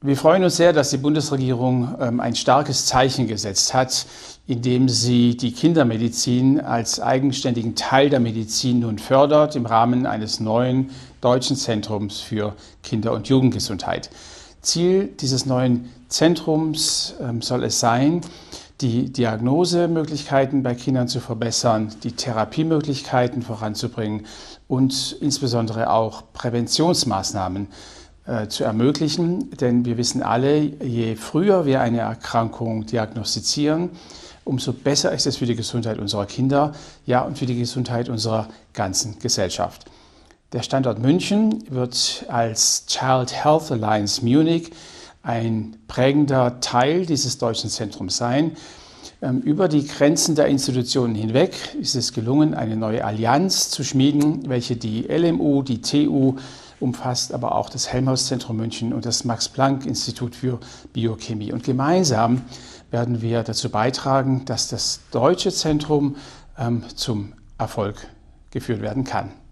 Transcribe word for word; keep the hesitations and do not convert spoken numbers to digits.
Wir freuen uns sehr, dass die Bundesregierung ähm, ein starkes Zeichen gesetzt hat, indem sie die Kindermedizin als eigenständigen Teil der Medizin nun fördert im Rahmen eines neuen deutschen Zentrums für Kinder- und Jugendgesundheit. Ziel dieses neuen Zentrums ähm, soll es sein, die Diagnosemöglichkeiten bei Kindern zu verbessern, die Therapiemöglichkeiten voranzubringen und insbesondere auch Präventionsmaßnahmen äh, zu ermöglichen. Denn wir wissen alle, je früher wir eine Erkrankung diagnostizieren, umso besser ist es für die Gesundheit unserer Kinder, ja, und für die Gesundheit unserer ganzen Gesellschaft. Der Standort München wird als Child Health Alliance Munich ein prägender Teil dieses deutschen Zentrums sein. Über die Grenzen der Institutionen hinweg ist es gelungen, eine neue Allianz zu schmieden, welche die L M U, die T U umfasst, aber auch das Helmholtz-Zentrum München und das Max-Planck-Institut für Biochemie. Und gemeinsam werden wir dazu beitragen, dass das deutsche Zentrum ähm, zum Erfolg geführt werden kann.